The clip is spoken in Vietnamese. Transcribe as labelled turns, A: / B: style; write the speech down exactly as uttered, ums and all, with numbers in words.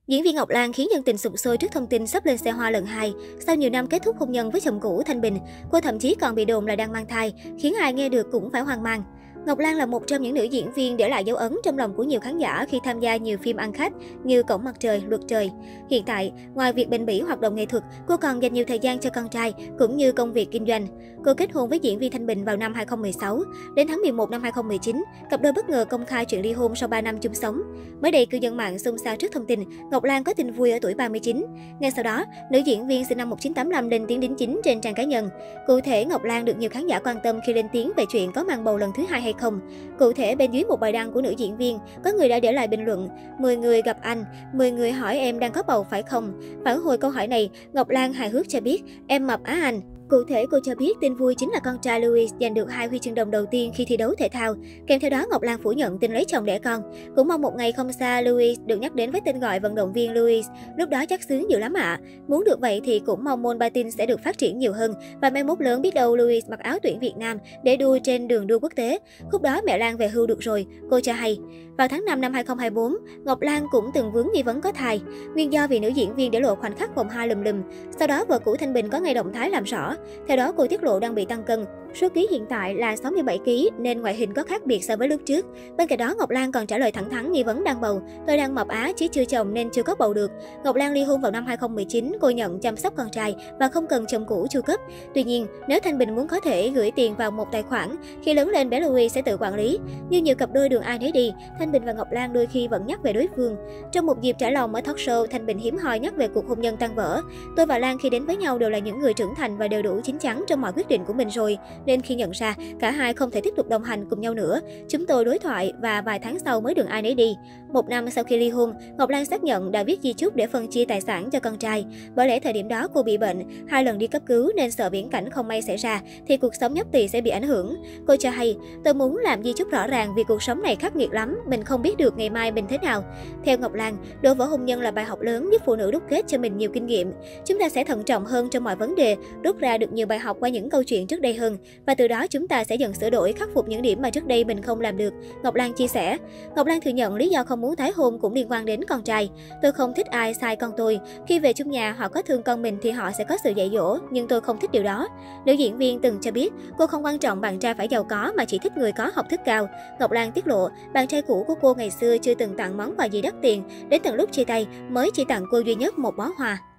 A: Diễn viên Ngọc Lan khiến dân tình sục sôi trước thông tin sắp lên xe hoa lần hai. Sau nhiều năm kết thúc hôn nhân với chồng cũ Thanh Bình, cô thậm chí còn bị đồn là đang mang thai, khiến ai nghe được cũng phải hoang mang. Ngọc Lan là một trong những nữ diễn viên để lại dấu ấn trong lòng của nhiều khán giả khi tham gia nhiều phim ăn khách như Cổng Mặt Trời, Luật Trời. Hiện tại, ngoài việc bền bỉ hoạt động nghệ thuật, cô còn dành nhiều thời gian cho con trai cũng như công việc kinh doanh. Cô kết hôn với diễn viên Thanh Bình vào năm hai không một sáu. Đến tháng mười một năm hai không một chín, cặp đôi bất ngờ công khai chuyện ly hôn sau ba năm chung sống. Mới đây, cư dân mạng xôn xao trước thông tin Ngọc Lan có tin vui ở tuổi ba mươi chín. Ngay sau đó, nữ diễn viên sinh năm một nghìn chín trăm tám mươi lăm lên tiếng đính chính trên trang cá nhân. Cụ thể, Ngọc Lan được nhiều khán giả quan tâm khi lên tiếng về chuyện có mang bầu lần thứ hai hay không. Cụ thể, bên dưới một bài đăng của nữ diễn viên, có người đã để lại bình luận: mười người gặp anh, mười người hỏi em đang có bầu phải không? Phản hồi câu hỏi này, Ngọc Lan hài hước cho biết: em mập á anh. Cụ thể, cô cho biết tin vui chính là con trai Louis giành được hai huy chương đồng đầu tiên khi thi đấu thể thao. Kèm theo đó, Ngọc Lan phủ nhận tin lấy chồng đẻ con. Cũng mong một ngày không xa, Louis được nhắc đến với tên gọi vận động viên Louis. Lúc đó chắc sướng dữ lắm ạ. À. Muốn được vậy thì cũng mong môn patin sẽ được phát triển nhiều hơn. Và mai mốt lớn biết đâu Louis mặc áo tuyển Việt Nam để đua trên đường đua quốc tế. Khúc đó mẹ Lan về hưu được rồi, cô cho hay. Vào tháng năm năm hai không hai tư, Ngọc Lan cũng từng vướng nghi vấn có thai. Nguyên do vì nữ diễn viên để lộ khoảnh khắc vòng hai lùm lùm. Sau đó vợ cũ Thanh Bình có ngay động thái làm rõ. Theo đó, cô tiết lộ đang bị tăng cân. Số ký hiện tại là sáu mươi bảy ki lô gam nên ngoại hình có khác biệt so với lúc trước. Bên cạnh đó, Ngọc Lan còn trả lời thẳng thắn nghi vấn đang bầu. Tôi đang mập á chứ chưa chồng nên chưa có bầu được. Ngọc Lan ly hôn vào năm hai không một chín, cô nhận chăm sóc con trai và không cần chồng cũ chu cấp. Tuy nhiên, nếu Thanh Bình muốn có thể gửi tiền vào một tài khoản, khi lớn lên bé Louis sẽ tự quản lý. Như nhiều cặp đôi đường ai nấy đi, Thanh Bình và Ngọc Lan đôi khi vẫn nhắc về đối phương. Trong một dịp trải lòng ở talk show, Thanh Bình hiếm hoi nhắc về cuộc hôn nhân tan vỡ. Tôi và Lan khi đến với nhau đều là những người trưởng thành và đều đủ chín chắn trong mọi quyết định của mình rồi, nên khi nhận ra cả hai không thể tiếp tục đồng hành cùng nhau nữa, chúng tôi đối thoại và vài tháng sau mới đường ai nấy đi. Một năm sau khi ly hôn, Ngọc Lan xác nhận đã viết di chúc để phân chia tài sản cho con trai. Bởi lẽ thời điểm đó cô bị bệnh, hai lần đi cấp cứu nên sợ viễn cảnh không may xảy ra thì cuộc sống nhóc tỳ sẽ bị ảnh hưởng. Cô cho hay, tôi muốn làm di chúc rõ ràng vì cuộc sống này khắc nghiệt lắm, mình không biết được ngày mai mình thế nào. Theo Ngọc Lan, đổ vỡ hôn nhân là bài học lớn giúp phụ nữ đúc kết cho mình nhiều kinh nghiệm. Chúng ta sẽ thận trọng hơn trong mọi vấn đề, rút ra được nhiều bài học qua những câu chuyện trước đây hơn và từ đó chúng ta sẽ dần sửa đổi, khắc phục những điểm mà trước đây mình không làm được, Ngọc Lan chia sẻ. Ngọc Lan thừa nhận lý do không muốn tái hôn cũng liên quan đến con trai. Tôi không thích ai sai con tôi. Khi về chung nhà họ có thương con mình thì họ sẽ có sự dạy dỗ, nhưng tôi không thích điều đó. Nữ diễn viên từng cho biết cô không quan trọng bạn trai phải giàu có mà chỉ thích người có học thức cao. Ngọc Lan tiết lộ bạn trai cũ của cô ngày xưa chưa từng tặng món quà gì đắt tiền, đến tận lúc chia tay mới chỉ tặng cô duy nhất một bó hoa.